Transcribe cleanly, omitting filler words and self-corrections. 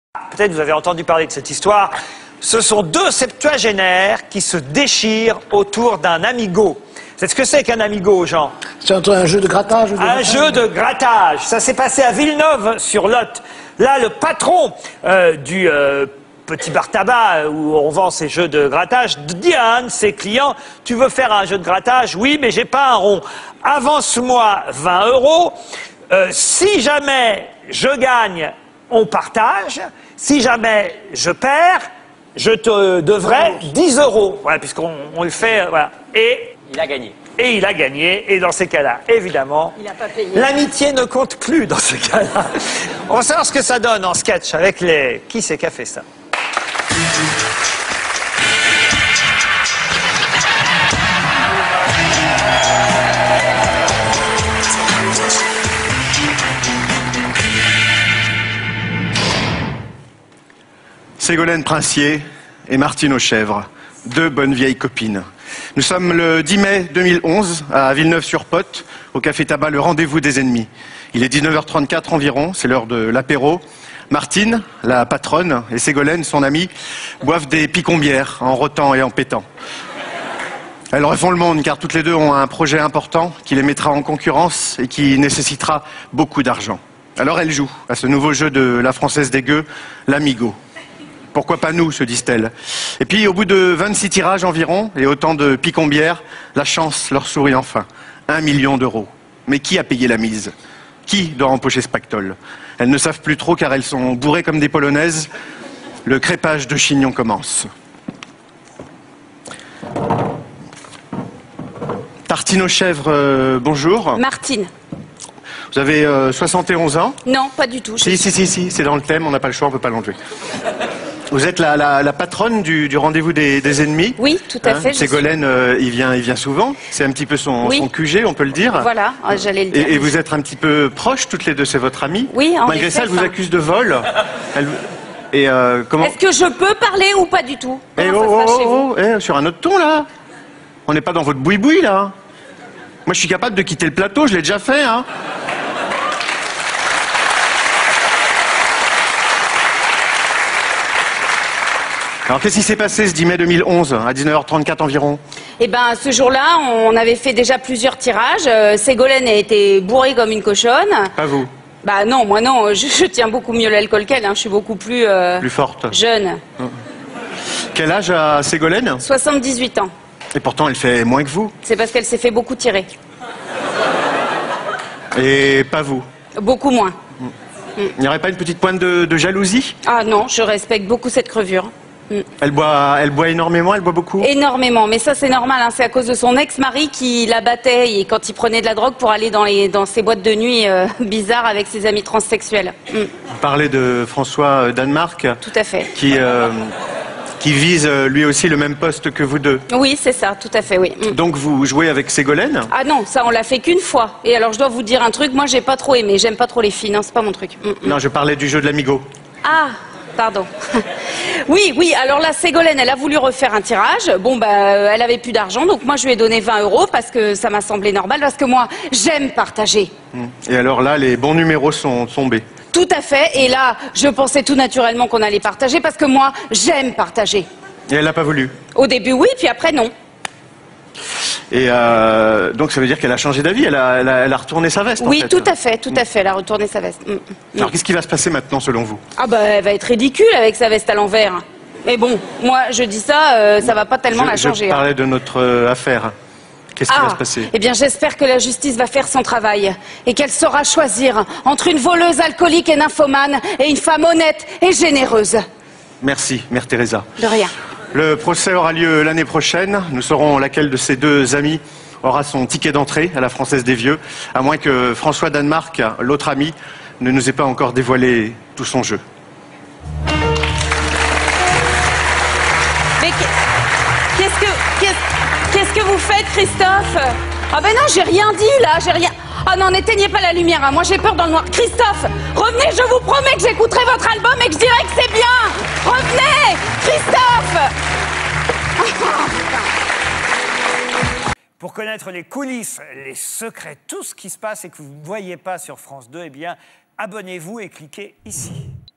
Peut-être vous avez entendu parler de cette histoire. Ce sont deux septuagénaires qui se déchirent autour d'un amigo. C'est ce que c'est qu'un amigo, Jean? C'est un jeu de grattage. Un jeu de grattage. Ça s'est passé à Villeneuve-sur-Lot. Là, le patron du petit bar tabac où on vend ces jeux de grattage dit à un de ses clients: tu veux faire un jeu de grattage? Oui, mais j'ai pas un rond. Avance-moi 20 €. Si jamais je gagne, on partage. Si jamais je perds, je te devrais 10 €. Voilà, puisqu'on le fait. Voilà. Et il a gagné. Et il a gagné. Et dans ces cas-là, évidemment, l'amitié ne compte plus dans ce cas-là. On va savoir ce que ça donne en sketch avec les... Qui c'est qui a fait ça? Ségolène Princier et Martine Auchèvre, deux bonnes vieilles copines. Nous sommes le 10 mai 2011 à Villeneuve-sur-Pot, au café tabac Le Rendez-vous des Ennemis. Il est 19h34 environ, c'est l'heure de l'apéro. Martine, la patronne, et Ségolène, son amie, boivent des picombières en rotant et en pétant. Elles refont le monde car toutes les deux ont un projet important qui les mettra en concurrence et qui nécessitera beaucoup d'argent. Alors elles jouent à ce nouveau jeu de la Française des Gueux, l'Amigo. Pourquoi pas nous, se disent-elles. Et puis, au bout de 26 tirages environ, et autant de picombières, la chance leur sourit enfin. 1 million d'euros. Mais qui a payé la mise? Qui doit empocher ce pactole? Elles ne savent plus trop car elles sont bourrées comme des polonaises. Le crépage de chignon commence. Tartine aux chèvres, bonjour. Martine. Vous avez 71 ans? Non, pas du tout. Si, c'est dans le thème, on n'a pas le choix, on ne peut pas l'enlever. Vous êtes la patronne du rendez-vous des ennemis? Oui, tout à fait. Ségolène, il vient souvent. C'est un petit peu son QG, on peut le dire. Voilà, j'allais le dire. Et vous êtes un petit peu proches toutes les deux, c'est votre amie? Oui, en Malgré ça, elle vous accuse de vol. Comment... Est-ce que je peux parler ou pas du tout? Sur un autre ton, là. On n'est pas dans votre boui-boui, là. Moi, je suis capable de quitter le plateau, je l'ai déjà fait, hein. Alors, qu'est-ce qui s'est passé ce 10 mai 2011, à 19h34 environ? Eh ben, ce jour-là, on avait fait déjà plusieurs tirages. Ségolène a été bourrée comme une cochonne. Pas vous? Bah non, moi non, je tiens beaucoup mieux l'alcool qu'elle, hein. Je suis beaucoup plus forte. Jeune. Quel âge a Ségolène? 78 ans. Et pourtant, elle fait moins que vous. C'est parce qu'elle s'est fait beaucoup tirer. Et pas vous? Beaucoup moins. Il n'y aurait pas une petite pointe de jalousie? Ah non, je respecte beaucoup cette crevure. Elle boit énormément, elle boit beaucoup? Énormément, mais ça c'est normal, hein. C'est à cause de son ex-mari qui la battait et quand il prenait de la drogue pour aller dans ces boîtes de nuit bizarres avec ses amis transsexuels. Vous parlez de François Danemark? Tout à fait. Qui vise lui aussi le même poste que vous deux? Oui, c'est ça, tout à fait, oui. Donc vous jouez avec Ségolène? Ah non, ça on l'a fait qu'une fois. Et alors je dois vous dire un truc, moi j'ai pas trop aimé, j'aime pas trop les filles, non, c'est pas mon truc. Non, je parlais du jeu de l'Amigo. Ah, pardon. Oui, alors la Ségolène, elle a voulu refaire un tirage. Bon, bah, elle avait plus d'argent, donc moi je lui ai donné 20 € parce que ça m'a semblé normal, parce que moi, j'aime partager. Et alors là, les bons numéros sont tombés? Tout à fait, et là, je pensais tout naturellement qu'on allait partager, parce que moi, j'aime partager. Et elle n'a pas voulu? Au début, oui, puis après, non. Et donc ça veut dire qu'elle a changé d'avis, elle a retourné sa veste? Oui, en fait. tout à fait, elle a retourné sa veste. Alors qu'est-ce qui va se passer maintenant selon vous? Ah bah elle va être ridicule avec sa veste à l'envers. Mais bon, moi je dis ça, ça va pas tellement la changer. Je parlais de notre affaire. Qu'est-ce qui va se passer? Eh bien j'espère que la justice va faire son travail et qu'elle saura choisir entre une voleuse alcoolique et nymphomane et une femme honnête et généreuse. Merci, Mère Teresa. De rien. Le procès aura lieu l'année prochaine. Nous saurons laquelle de ces deux amis aura son ticket d'entrée à la Française des Vieux, à moins que François Danemark, l'autre ami, ne nous ait pas encore dévoilé tout son jeu. Mais qu'est-ce que vous faites, Christophe? Ah ben non, j'ai rien dit là, j'ai rien... Ah non, n'éteignez pas la lumière, hein. Moi j'ai peur dans le noir. Christophe, revenez, je vous promets que j'écouterai votre album et que je dirai que c'est bien. Revenez, Christophe. Pour connaître les coulisses, les secrets, tout ce qui se passe et que vous ne voyez pas sur France 2, eh bien, abonnez-vous et cliquez ici.